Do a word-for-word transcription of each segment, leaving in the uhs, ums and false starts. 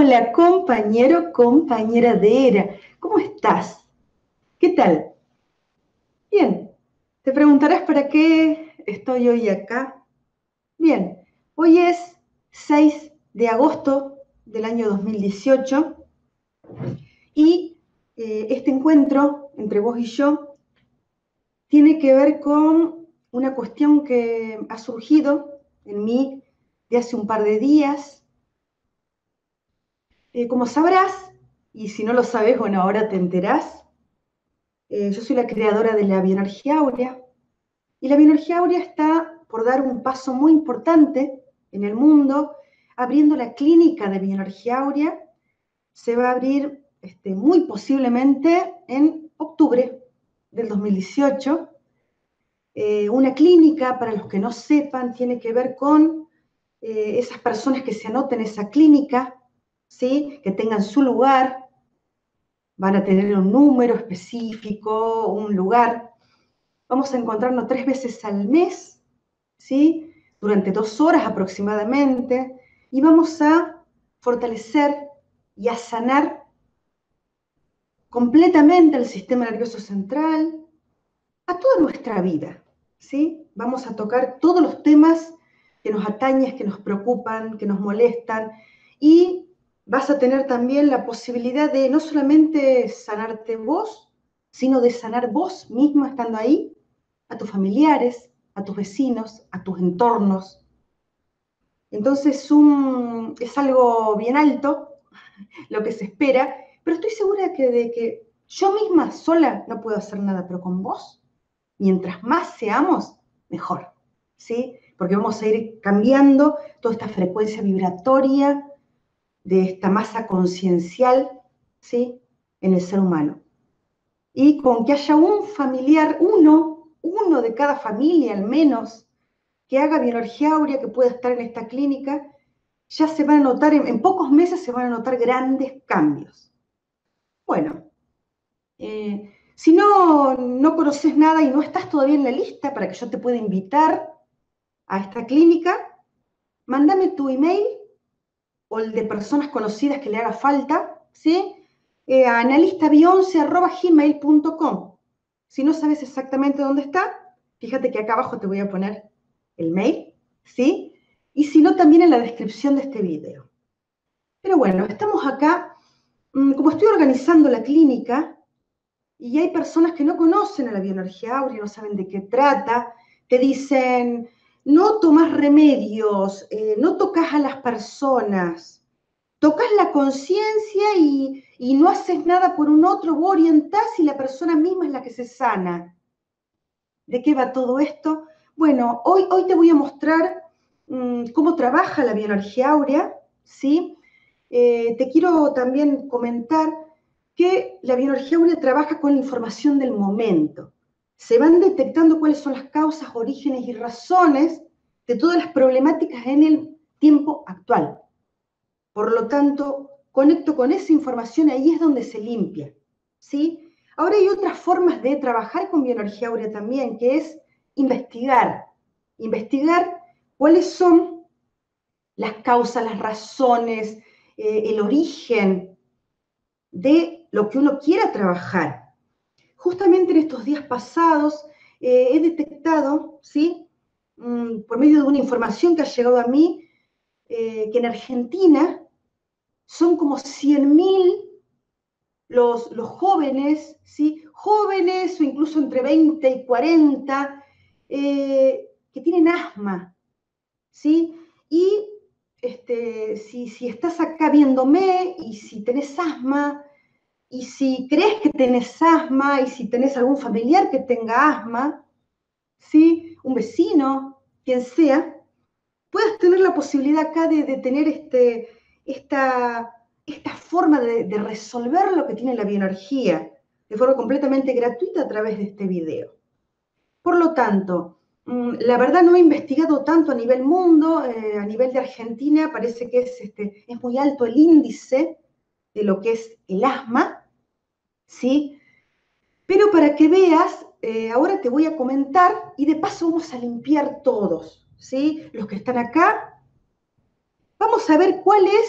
Hola, compañero, compañera de Era. ¿Cómo estás? ¿Qué tal? Bien. Te preguntarás para qué estoy hoy acá. Bien, hoy es seis de agosto del año dos mil dieciocho y eh, este encuentro entre vos y yo tiene que ver con una cuestión que ha surgido en mí de hace un par de días. Eh, como sabrás, y si no lo sabes, bueno, ahora te enterás. Eh, yo soy la creadora de la bioenergía áurea y la bioenergía áurea está por dar un paso muy importante en el mundo, abriendo la clínica de bioenergía áurea. Se va a abrir este, muy posiblemente en octubre del dos mil dieciocho. Eh, una clínica, para los que no sepan, tiene que ver con eh, esas personas que se anoten en esa clínica, ¿sí? Que tengan su lugar, van a tener un número específico, un lugar. Vamos a encontrarnos tres veces al mes, ¿sí? Durante dos horas aproximadamente, y vamos a fortalecer y a sanar completamente el sistema nervioso central, a toda nuestra vida, ¿sí? Vamos a tocar todos los temas que nos atañen, que nos preocupan, que nos molestan, y vas a tener también la posibilidad de no solamente sanarte vos, sino de sanar vos mismo estando ahí, a tus familiares, a tus vecinos, a tus entornos. Entonces un, es algo bien alto lo que se espera, pero estoy segura que de que yo misma sola no puedo hacer nada, pero con vos, mientras más seamos, mejor, ¿sí? Porque vamos a ir cambiando toda esta frecuencia vibratoria de esta masa conciencial, ¿sí? En el ser humano. Y con que haya un familiar, uno, uno de cada familia al menos, que haga bioenergía áurea, que pueda estar en esta clínica, ya se van a notar, en, en pocos meses se van a notar grandes cambios. Bueno, eh, si no, no conoces nada y no estás todavía en la lista para que yo te pueda invitar a esta clínica, mándame tu email o el de personas conocidas que le haga falta, ¿sí? Eh, a analista bionce arroba gmail punto com. Si no sabes exactamente dónde está, fíjate que acá abajo te voy a poner el mail, ¿sí? Y si no, también en la descripción de este video. Pero bueno, estamos acá, como estoy organizando la clínica, y hay personas que no conocen a la bioenergía áurea, no saben de qué trata, te dicen, no tomas remedios, eh, no tocas a las personas, tocas la conciencia y, y no haces nada por un otro, vos orientás y la persona misma es la que se sana. ¿De qué va todo esto? Bueno, hoy, hoy te voy a mostrar mmm, cómo trabaja la bioenergía áurea, ¿sí? Eh, te quiero también comentar que la bioenergía áurea trabaja con la información del momento. Se van detectando cuáles son las causas, orígenes y razones de todas las problemáticas en el tiempo actual. Por lo tanto, conecto con esa información, ahí es donde se limpia, ¿sí? Ahora hay otras formas de trabajar con bioenergía áurea también, que es investigar. Investigar cuáles son las causas, las razones, eh, el origen de lo que uno quiera trabajar. Justamente en estos días pasados eh, he detectado, ¿sí? Mm, por medio de una información que ha llegado a mí, eh, que en Argentina son como cien mil los, los jóvenes, ¿sí? Jóvenes o incluso entre veinte y cuarenta, eh, que tienen asma, ¿sí? Y este, si, si estás acá viéndome y si tenés asma, y si crees que tenés asma, y si tenés algún familiar que tenga asma, ¿sí? Un vecino, quien sea, puedas tener la posibilidad acá de, de tener este, esta, esta forma de, de resolver lo que tiene la bioenergía de forma completamente gratuita a través de este video. Por lo tanto, la verdad no he investigado tanto a nivel mundo, eh, a nivel de Argentina parece que es, este, es muy alto el índice de lo que es el asma, ¿sí? Pero para que veas, eh, ahora te voy a comentar y de paso vamos a limpiar todos, ¿sí? Los que están acá. Vamos a ver cuál es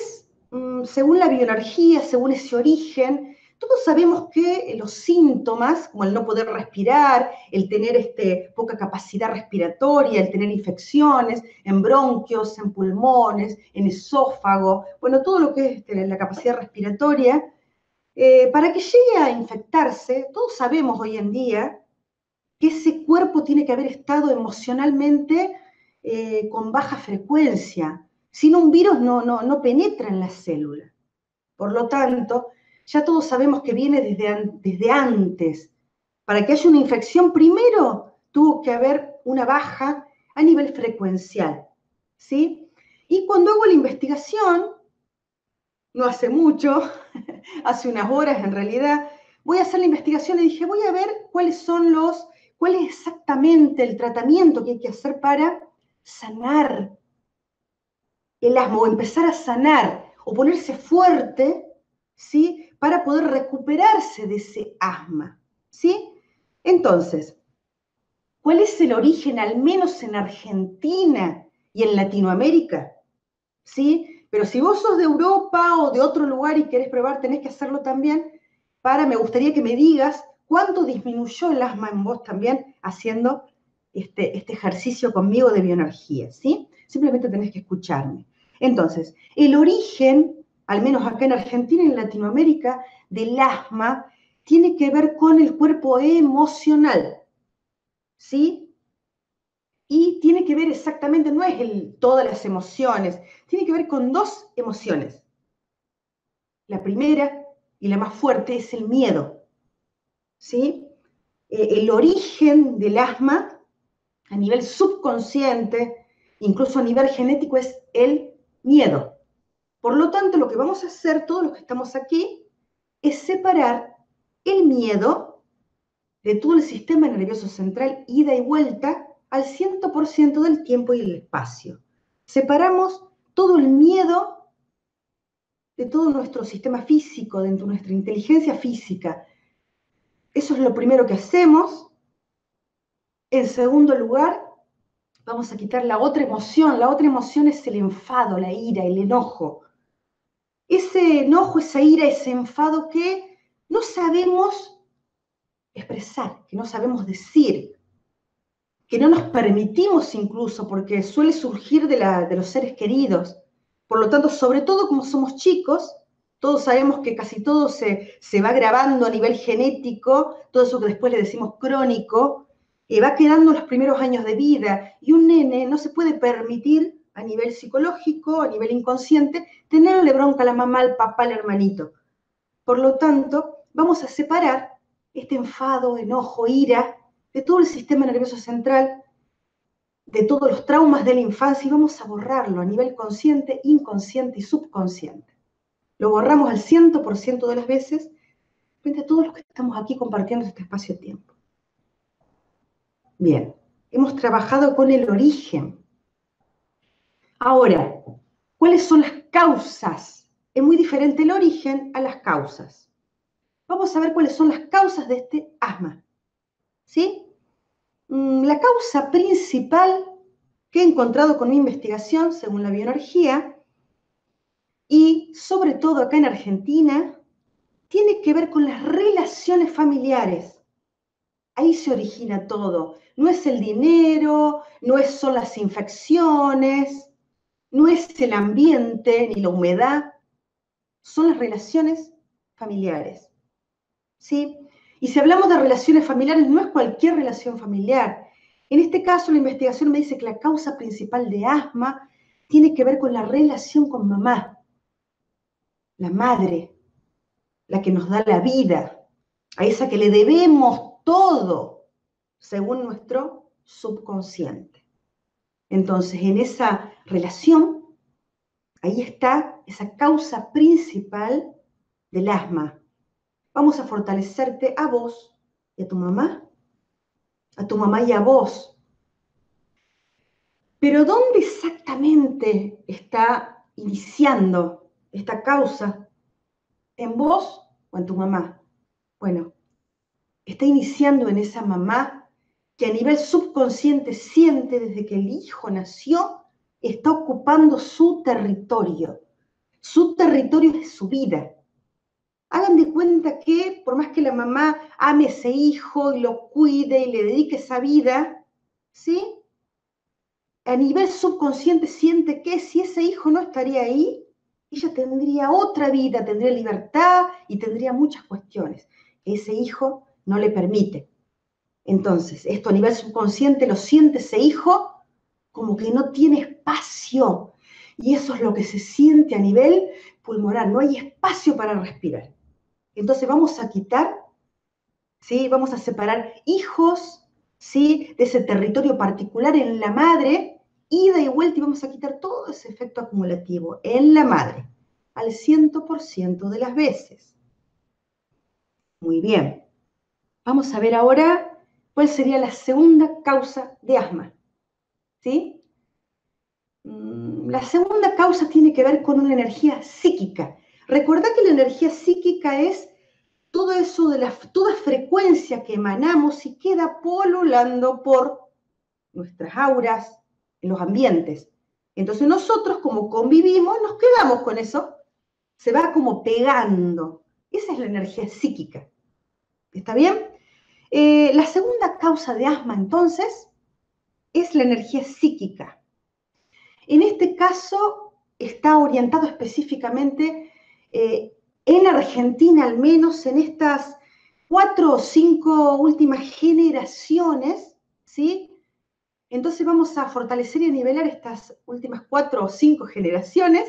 mmm, según la bioenergía, según ese origen, todos sabemos que los síntomas, como el no poder respirar, el tener este, poca capacidad respiratoria, el tener infecciones en bronquios, en pulmones, en esófago, bueno, todo lo que es este, la capacidad respiratoria, eh, para que llegue a infectarse, todos sabemos hoy en día que ese cuerpo tiene que haber estado emocionalmente eh, con baja frecuencia. Si no, un virus no, no, no penetra en la célula. Por lo tanto, ya todos sabemos que viene desde, an desde antes. Para que haya una infección, primero tuvo que haber una baja a nivel frecuencial, ¿sí? Y cuando hago la investigación, no hace mucho, hace unas horas en realidad, voy a hacer la investigación y dije, voy a ver cuáles son los, cuál es exactamente el tratamiento que hay que hacer para sanar el asma o empezar a sanar o ponerse fuerte, ¿sí? Para poder recuperarse de ese asma, ¿sí? Entonces, ¿cuál es el origen, al menos en Argentina y en Latinoamérica? ¿Sí? Pero si vos sos de Europa o de otro lugar y querés probar, tenés que hacerlo también. Para, me gustaría que me digas cuánto disminuyó el asma en vos también haciendo este, este ejercicio conmigo de bioenergía, ¿sí? Simplemente tenés que escucharme. Entonces, el origen, al menos acá en Argentina y en Latinoamérica, del asma tiene que ver con el cuerpo emocional, ¿sí? Y tiene que ver exactamente, no es el, todas las emociones, tiene que ver con dos emociones. La primera y la más fuerte es el miedo, ¿sí? Eh, el origen del asma a nivel subconsciente, incluso a nivel genético, es el miedo. Por lo tanto, lo que vamos a hacer todos los que estamos aquí es separar el miedo de todo el sistema nervioso central, ida y vuelta, al cien por ciento del tiempo y el espacio. Separamos todo el miedo de todo nuestro sistema físico, de nuestra inteligencia física. Eso es lo primero que hacemos. En segundo lugar, vamos a quitar la otra emoción. La otra emoción es el enfado, la ira, el enojo. Ese enojo, esa ira, ese enfado que no sabemos expresar, que no sabemos decir, que no nos permitimos incluso, porque suele surgir de, la, de los seres queridos. Por lo tanto, sobre todo como somos chicos, todos sabemos que casi todo se, se va grabando a nivel genético, todo eso que después le decimos crónico, y va quedando en los primeros años de vida. Y un nene no se puede permitir a nivel psicológico, a nivel inconsciente, tenerle bronca a la mamá, al papá, al hermanito. Por lo tanto, vamos a separar este enfado, enojo, ira, de todo el sistema nervioso central, de todos los traumas de la infancia, y vamos a borrarlo a nivel consciente, inconsciente y subconsciente. Lo borramos al cien por ciento de las veces frente a todos los que estamos aquí compartiendo este espacio-tiempo. Bien, hemos trabajado con el origen. Ahora, ¿cuáles son las causas? Es muy diferente el origen a las causas. Vamos a ver cuáles son las causas de este asma. ¿Sí? La causa principal que he encontrado con mi investigación, según la bioenergía, y sobre todo acá en Argentina, tiene que ver con las relaciones familiares. Ahí se origina todo. No es el dinero, no es, son las infecciones, no es el ambiente ni la humedad, son las relaciones familiares. ¿Sí? Y si hablamos de relaciones familiares, no es cualquier relación familiar. En este caso, la investigación me dice que la causa principal de asma tiene que ver con la relación con mamá, la madre, la que nos da la vida, a esa que le debemos todo, según nuestro subconsciente. Entonces, en esa relación, ahí está esa causa principal del asma. Vamos a fortalecerte a vos y a tu mamá, a tu mamá y a vos. Pero ¿dónde exactamente está iniciando esta causa? ¿En vos o en tu mamá? Bueno, está iniciando en esa mamá que a nivel subconsciente siente desde que el hijo nació, está ocupando su territorio, su territorio es su vida. Hagan de cuenta que por más que la mamá ame a ese hijo y lo cuide y le dedique esa vida, ¿sí? A nivel subconsciente siente que si ese hijo no estaría ahí, ella tendría otra vida, tendría libertad y tendría muchas cuestiones que ese hijo no le permite. Entonces, esto a nivel subconsciente lo siente ese hijo como que no tiene espacio. Y eso es lo que se siente a nivel pulmonar, no hay espacio para respirar. Entonces vamos a quitar, ¿sí? Vamos a separar hijos, ¿sí? De ese territorio particular en la madre, ida y vuelta, y vamos a quitar todo ese efecto acumulativo en la madre, al cien por ciento de las veces. Muy bien. Vamos a ver ahora cuál sería la segunda causa de asma, ¿sí? La segunda causa tiene que ver con una energía psíquica. Recordá que la energía psíquica es todo eso de la, toda frecuencia que emanamos y queda polulando por nuestras auras, en los ambientes. Entonces nosotros, como convivimos, nos quedamos con eso. Se va como pegando. Esa es la energía psíquica. ¿Está bien? Eh, la segunda causa de asma, entonces, es la energía psíquica. En este caso, está orientado específicamente eh, en Argentina, al menos en estas cuatro o cinco últimas generaciones, ¿sí? Entonces vamos a fortalecer y a nivelar estas últimas cuatro o cinco generaciones,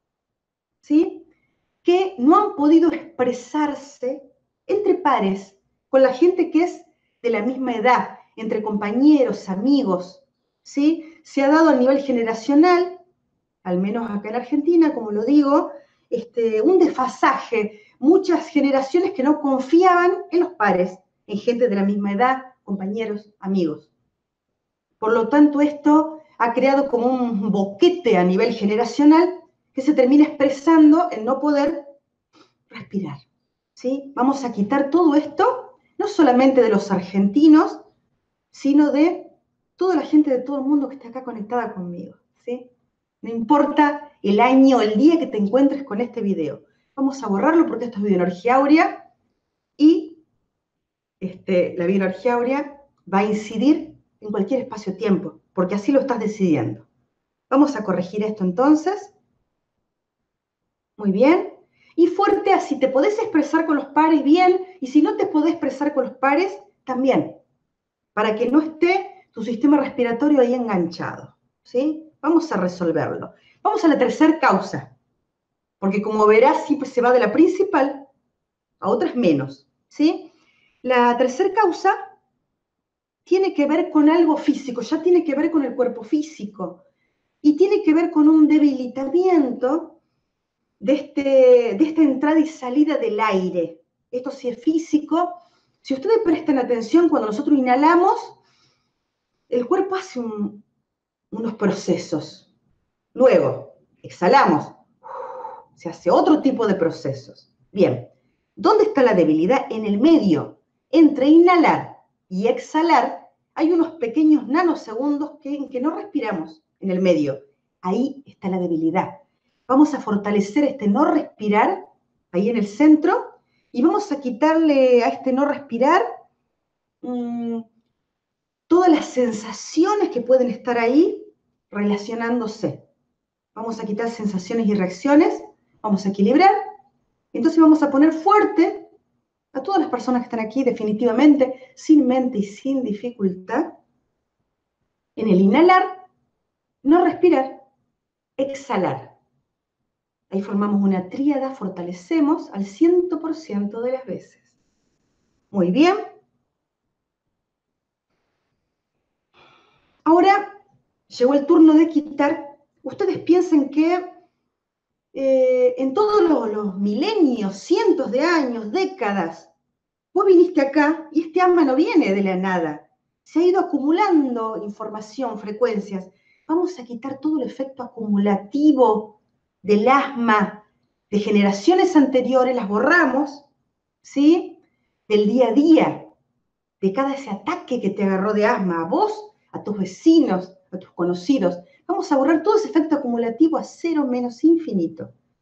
¿sí? Que no han podido expresarse entre pares, con la gente que es de la misma edad, entre compañeros, amigos, ¿sí? Se ha dado a nivel generacional, al menos acá en Argentina, como lo digo, este, un desfasaje, muchas generaciones que no confiaban en los pares, en gente de la misma edad, compañeros, amigos. Por lo tanto, esto ha creado como un boquete a nivel generacional que se termina expresando en no poder respirar, ¿sí? Vamos a quitar todo esto, no solamente de los argentinos, sino de toda la gente de todo el mundo que está acá conectada conmigo, ¿sí? No importa el año, el día que te encuentres con este video. Vamos a borrarlo porque esto es bioenergía áurea y este, la bioenergía áurea va a incidir en cualquier espacio-tiempo, porque así lo estás decidiendo. Vamos a corregir esto entonces. Muy bien. Y fuerte así, te podés expresar con los pares bien, y si no te podés expresar con los pares, también, para que no esté tu sistema respiratorio ahí enganchado, ¿sí? Vamos a resolverlo. Vamos a la tercera causa, porque como verás, siempre se va de la principal a otras menos, ¿sí? La tercera causa tiene que ver con algo físico, ya tiene que ver con el cuerpo físico, y tiene que ver con un debilitamiento de, este, de esta entrada y salida del aire. Esto sí es físico. Si ustedes prestan atención, cuando nosotros inhalamos, el cuerpo hace un, unos procesos. Luego, exhalamos, se hace otro tipo de procesos. Bien, ¿dónde está la debilidad? En el medio. Entre inhalar y exhalar hay unos pequeños nanosegundos que, que no respiramos en el medio. Ahí está la debilidad. Vamos a fortalecer este no respirar ahí en el centro y vamos a quitarle a este no respirar mmm, todas las sensaciones que pueden estar ahí relacionándose. Vamos a quitar sensaciones y reacciones, vamos a equilibrar. Entonces vamos a poner fuerte a todas las personas que están aquí, definitivamente, sin mente y sin dificultad. En el inhalar, no respirar, exhalar. Ahí formamos una tríada, fortalecemos al cien por ciento de las veces. Muy bien. Ahora llegó el turno de quitar. Ustedes piensen que eh, en todos los, los milenios, cientos de años, décadas, vos viniste acá y este asma no viene de la nada. Se ha ido acumulando información, frecuencias. Vamos a quitar todo el efecto acumulativo del asma de generaciones anteriores, las borramos, ¿sí? Del día a día, de cada ese ataque que te agarró de asma, a vos, a tus vecinos, a tus conocidos. Vamos a borrar todo ese efecto acumulativo a cero menos infinito.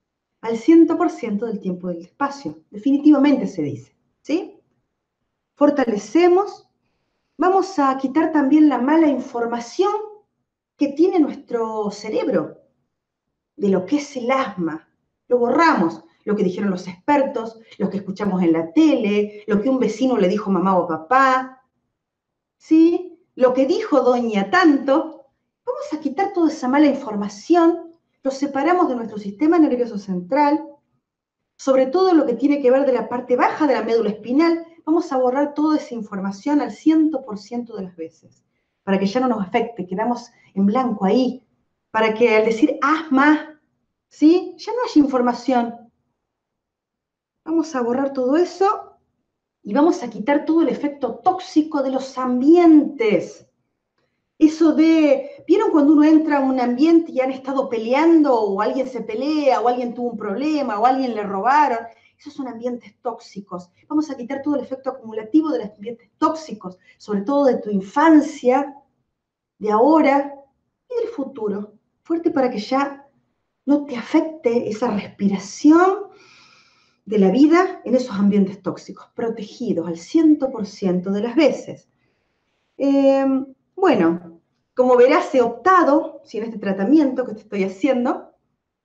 al cien por ciento del tiempo y del espacio. Definitivamente se dice, ¿sí? Fortalecemos. Vamos a quitar también la mala información que tiene nuestro cerebro de lo que es el asma. Lo borramos, lo que dijeron los expertos, lo que escuchamos en la tele, lo que un vecino le dijo mamá o papá, ¿sí? Lo que dijo doña tanto. Vamos a quitar toda esa mala información, lo separamos de nuestro sistema nervioso central, sobre todo lo que tiene que ver de la parte baja de la médula espinal. Vamos a borrar toda esa información al cien por ciento de las veces, para que ya no nos afecte, quedamos en blanco ahí, para que al decir asma, ¿sí? Ya no haya información. Vamos a borrar todo eso y vamos a quitar todo el efecto tóxico de los ambientes. Eso de, ¿vieron cuando uno entra a un ambiente y han estado peleando o alguien se pelea o alguien tuvo un problema o alguien le robaron? Esos son ambientes tóxicos. Vamos a quitar todo el efecto acumulativo de los ambientes tóxicos, sobre todo de tu infancia, de ahora y del futuro. Fuerte para que ya no te afecte esa respiración de la vida en esos ambientes tóxicos, protegidos al cien por ciento de las veces. Eh, bueno, como verás, he optado, si en este tratamiento que te estoy haciendo,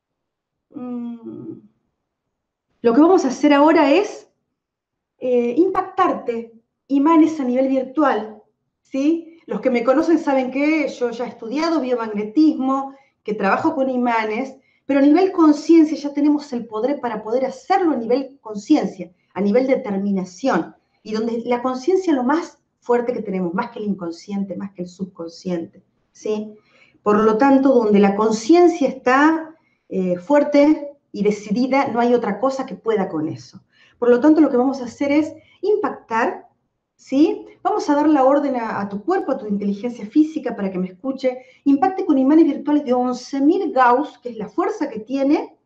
mmm, lo que vamos a hacer ahora es eh, impactarte imanes a nivel virtual, ¿sí? Los que me conocen saben que yo ya he estudiado biomagnetismo, que trabajo con imanes, pero a nivel conciencia ya tenemos el poder para poder hacerlo a nivel conciencia, a nivel determinación, y donde la conciencia es lo más fuerte que tenemos, más que el inconsciente, más que el subconsciente, ¿sí? Por lo tanto, donde la conciencia está eh, fuerte y decidida, no hay otra cosa que pueda con eso. Por lo tanto, lo que vamos a hacer es impactar, ¿sí? Vamos a dar la orden a, a tu cuerpo, a tu inteligencia física, para que me escuche. Impacte con imanes virtuales de once mil Gauss, que es la fuerza que tiene,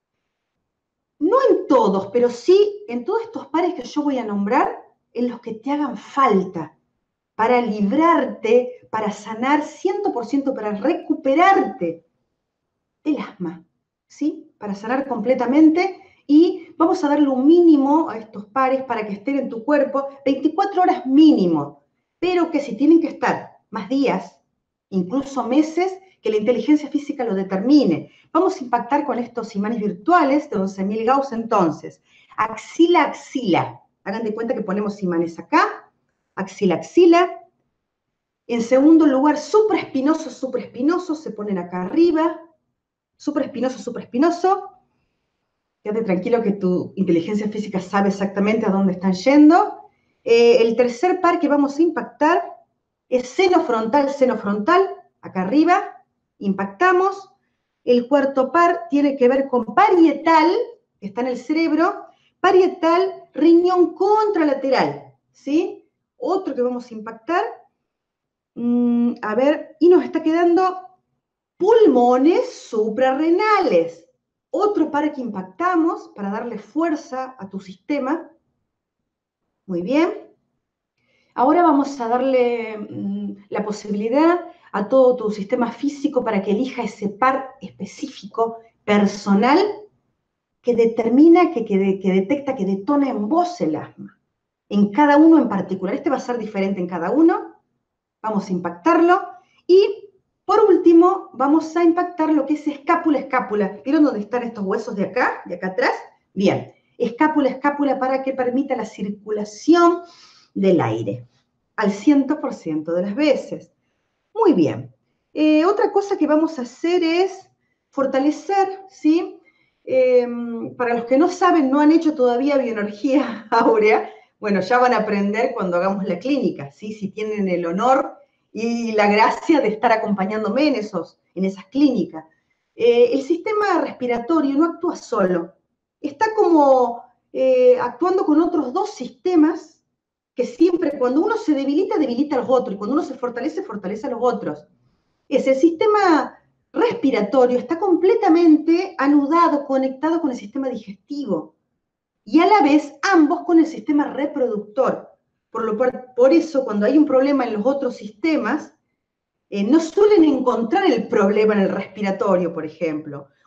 no en todos, pero sí en todos estos pares que yo voy a nombrar, en los que te hagan falta, para librarte, para sanar cien por ciento, para recuperarte del asma, ¿sí? Para sanar completamente. Y vamos a darle un mínimo a estos pares para que estén en tu cuerpo veinticuatro horas mínimo, pero que si tienen que estar más días, incluso meses, que la inteligencia física lo determine. Vamos a impactar con estos imanes virtuales de once mil Gauss entonces. Axila, axila. Hagan de cuenta que ponemos imanes acá, axila, axila. En segundo lugar, supraespinoso, supraespinoso, se ponen acá arriba. Supraespinoso, supraespinoso. Quédate tranquilo que tu inteligencia física sabe exactamente a dónde están yendo. Eh, el tercer par que vamos a impactar es seno frontal, seno frontal, acá arriba, impactamos. El cuarto par tiene que ver con parietal, que está en el cerebro, parietal, riñón contralateral, ¿sí? Otro que vamos a impactar, mm, a ver, y nos está quedando pulmones suprarrenales. Otro par que impactamos para darle fuerza a tu sistema. Muy bien. Ahora vamos a darle mmm, la posibilidad a todo tu sistema físico para que elija ese par específico, personal, que determina, que, que, que detecta, que detona en vos el asma. En cada uno en particular. Este va a ser diferente en cada uno. Vamos a impactarlo. Y por último, vamos a impactar lo que es escápula, escápula. ¿Vieron dónde están estos huesos de acá, de acá atrás? Bien. Escápula, escápula para que permita la circulación del aire al cien por ciento de las veces. Muy bien. Eh, otra cosa que vamos a hacer es fortalecer, ¿sí? Eh, para los que no saben, no han hecho todavía bioenergía áurea, bueno, ya van a aprender cuando hagamos la clínica, ¿sí? Si tienen el honor y la gracia de estar acompañándome en, esos, en esas clínicas. Eh, el sistema respiratorio no actúa solo, está como eh, actuando con otros dos sistemas que siempre, cuando uno se debilita, debilita a los otros, y cuando uno se fortalece, fortalece a los otros. Es el sistema respiratorio, está completamente anudado, conectado con el sistema digestivo, y a la vez ambos con el sistema reproductor. Por, lo, por eso, cuando hay un problema en los otros sistemas, eh, no suelen encontrar el problema en el respiratorio, por ejemplo,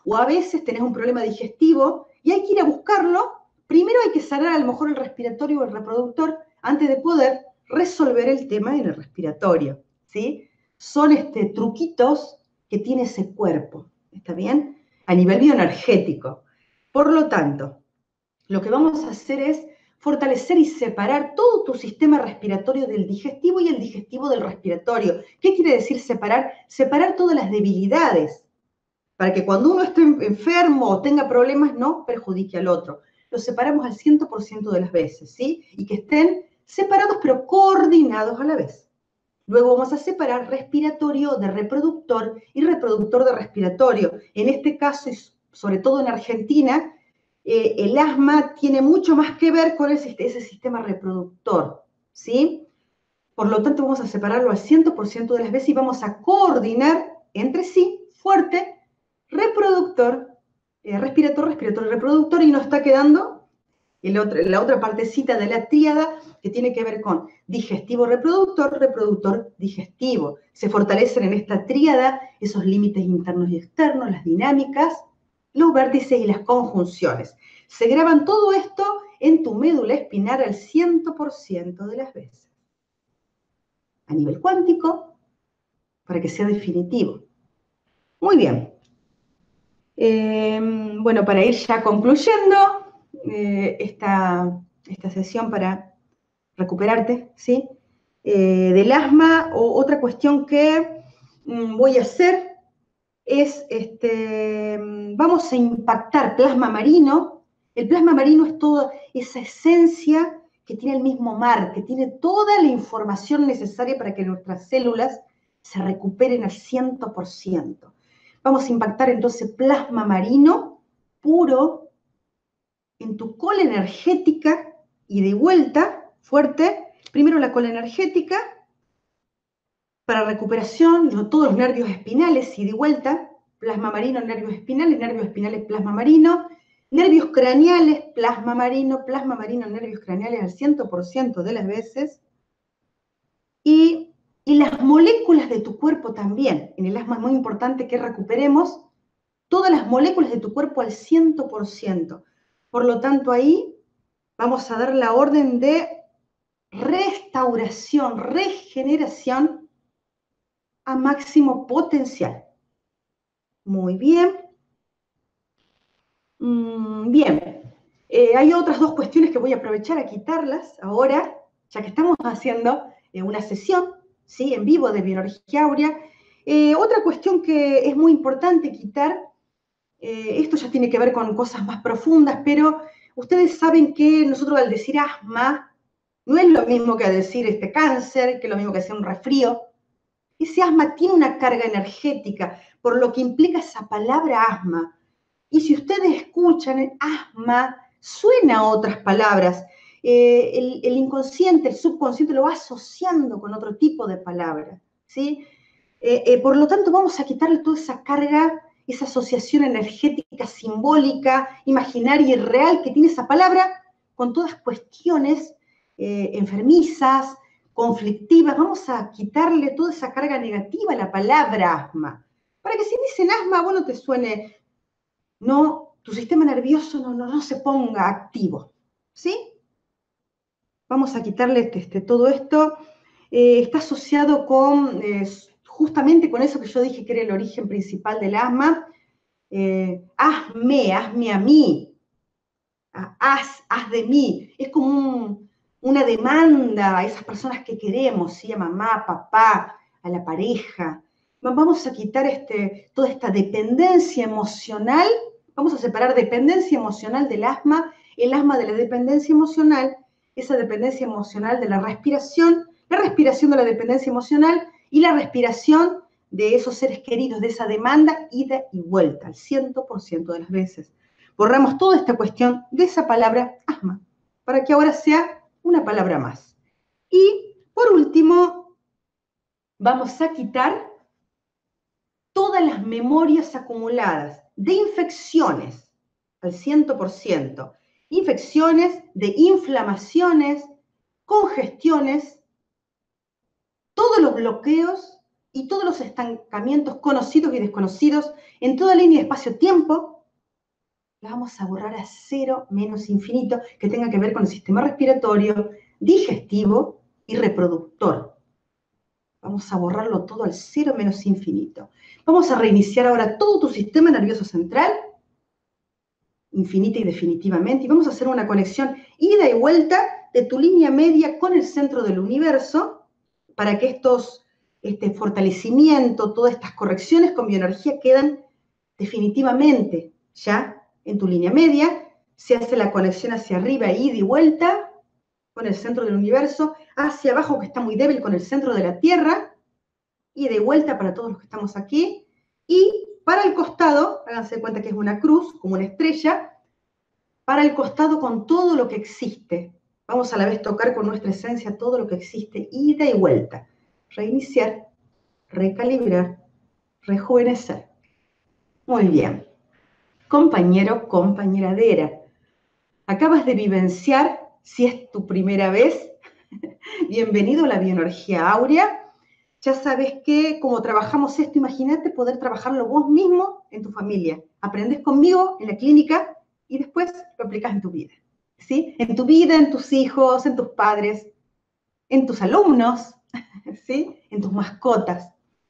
o a veces tenés un problema digestivo y hay que ir a buscarlo. Primero hay que sanar a lo mejor el respiratorio o el reproductor antes de poder resolver el tema en el respiratorio, ¿sí? Son este, truquitos que tiene ese cuerpo, ¿está bien? A nivel bioenergético. Por lo tanto, lo que vamos a hacer es fortalecer y separar todo tu sistema respiratorio del digestivo y el digestivo del respiratorio. ¿Qué quiere decir separar? Separar todas las debilidades, para que cuando uno esté enfermo o tenga problemas no perjudique al otro. Los separamos al cien por ciento de las veces, ¿sí? Y que estén separados pero coordinados a la vez. Luego vamos a separar respiratorio de reproductor y reproductor de respiratorio. En este caso, y sobre todo en Argentina, eh, el asma tiene mucho más que ver con ese, ese sistema reproductor, ¿sí? Por lo tanto, vamos a separarlo al cien por ciento de las veces y vamos a coordinar entre sí fuerte reproductor, eh, respirator, respirator, reproductor, y nos está quedando el otro, la otra partecita de la tríada que tiene que ver con digestivo, reproductor, reproductor, digestivo. Se fortalecen en esta tríada esos límites internos y externos, las dinámicas, los vértices y las conjunciones. Se graban todo esto en tu médula espinal al cien por ciento de las veces. A nivel cuántico, para que sea definitivo. Muy bien. Eh, bueno, para ir ya concluyendo eh, esta, esta sesión para recuperarte, ¿sí? Eh, del asma, o otra cuestión que mm, voy a hacer es, este, vamos a impactar plasma marino. El plasma marino es toda esa esencia que tiene el mismo mar, que tiene toda la información necesaria para que nuestras células se recuperen al cien por ciento. Vamos a impactar entonces plasma marino puro en tu cola energética y de vuelta, fuerte, primero la cola energética, para recuperación, todos los nervios espinales y de vuelta, plasma marino, nervios espinales, nervios espinales, plasma marino, nervios craneales, plasma marino, plasma marino, nervios craneales al cien por ciento de las veces, y, y las moléculas de tu cuerpo también. En el asma es muy importante que recuperemos todas las moléculas de tu cuerpo al cien por ciento. Por lo tanto, ahí vamos a dar la orden de restauración, regeneración a máximo potencial. Muy bien. Mm, bien. Eh, hay otras dos cuestiones que voy a aprovechar a quitarlas ahora, ya que estamos haciendo eh, una sesión, ¿sí? En vivo de Bioenergía Áurea. Eh, otra cuestión que es muy importante quitar, eh, esto ya tiene que ver con cosas más profundas, pero ustedes saben que nosotros al decir asma, no es lo mismo que decir este cáncer, que es lo mismo que decir un resfrío. Ese asma tiene una carga energética, por lo que implica esa palabra asma. Y si ustedes escuchan asma, suena a otras palabras. Eh, el, el inconsciente, el subconsciente lo va asociando con otro tipo de palabras, ¿sí? Eh, eh, por lo tanto, vamos a quitarle toda esa carga, esa asociación energética, simbólica, imaginaria y real que tiene esa palabra, con todas cuestiones eh, enfermizas, conflictivas. Vamos a quitarle toda esa carga negativa a la palabra asma, para que si dicen asma, bueno, te suene, no, tu sistema nervioso no, no, no se ponga activo, ¿sí? Vamos a quitarle este, todo esto. Eh, está asociado con, eh, justamente con eso que yo dije que era el origen principal del asma. Eh, hazme, hazme a mí, haz, haz de mí. Es como un, una demanda a esas personas que queremos, ¿sí? A mamá, papá, a la pareja. Vamos a quitar este, toda esta dependencia emocional, vamos a separar dependencia emocional del asma, el asma de la dependencia emocional, esa dependencia emocional de la respiración, la respiración de la dependencia emocional y la respiración de esos seres queridos, de esa demanda, ida y vuelta, al cien por ciento de las veces. Borramos toda esta cuestión de esa palabra asma, para que ahora sea una palabra más. Y, por último, vamos a quitar todas las memorias acumuladas de infecciones, al cien por ciento. Infecciones, de inflamaciones, congestiones, todos los bloqueos y todos los estancamientos conocidos y desconocidos en toda línea de espacio-tiempo, la vamos a borrar a cero menos infinito, que tenga que ver con el sistema respiratorio, digestivo y reproductor. Vamos a borrarlo todo al cero menos infinito. Vamos a reiniciar ahora todo tu sistema nervioso central, infinita y definitivamente, y vamos a hacer una conexión ida y vuelta de tu línea media con el centro del universo, para que estos, este fortalecimiento, todas estas correcciones con bioenergía quedan definitivamente ya en tu línea media. Se hace la conexión hacia arriba, ida y vuelta, con el centro del universo, hacia abajo, que está muy débil, con el centro de la Tierra, y de vuelta para todos los que estamos aquí, y para el costado, háganse cuenta que es una cruz, como una estrella, para el costado con todo lo que existe. Vamos a la vez tocar con nuestra esencia todo lo que existe, ida y vuelta. Reiniciar, recalibrar, rejuvenecer. Muy bien. Compañero, compañeradera, acabas de vivenciar, si es tu primera vez, bienvenido a la bioenergía áurea. Ya sabes que como trabajamos esto, imagínate poder trabajarlo vos mismo en tu familia. Aprendes conmigo en la clínica y después lo aplicas en tu vida, ¿sí? En tu vida, en tus hijos, en tus padres, en tus alumnos, ¿sí? En tus mascotas.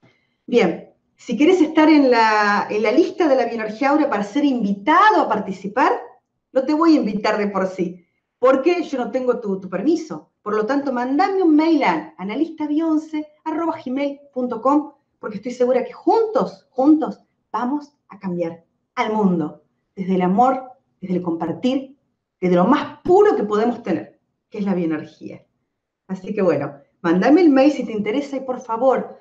Bien, si quieres estar en la, en la lista de la bioenergía áurea para ser invitado a participar, no te voy a invitar de por sí, porque yo no tengo tu, tu permiso. Por lo tanto, mandame un mail a analistabionce arroba gmail punto com, porque estoy segura que juntos, juntos, vamos a cambiar al mundo, desde el amor, desde el compartir, desde lo más puro que podemos tener, que es la bioenergía. Así que bueno, mandame el mail si te interesa y por favor,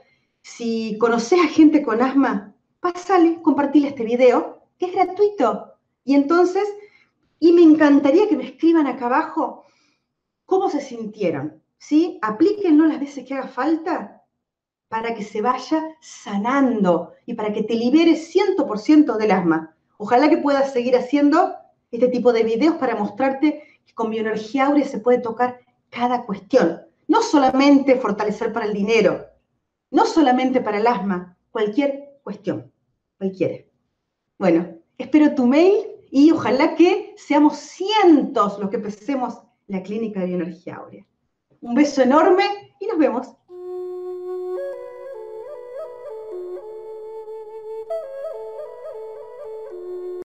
si conoces a gente con asma, pásale, compartile este video, que es gratuito. Y entonces, y me encantaría que me escriban acá abajo cómo se sintieron, ¿sí? Aplíquenlo las veces que haga falta para que se vaya sanando y para que te liberes cien por ciento del asma. Ojalá que puedas seguir haciendo este tipo de videos para mostrarte que con bioenergía áurea se puede tocar cada cuestión. No solamente fortalecer para el dinero, no solamente para el asma, cualquier cuestión, cualquiera. Bueno, espero tu mail y ojalá que seamos cientos los que empecemos la clínica de bioenergía áurea. Un beso enorme y nos vemos.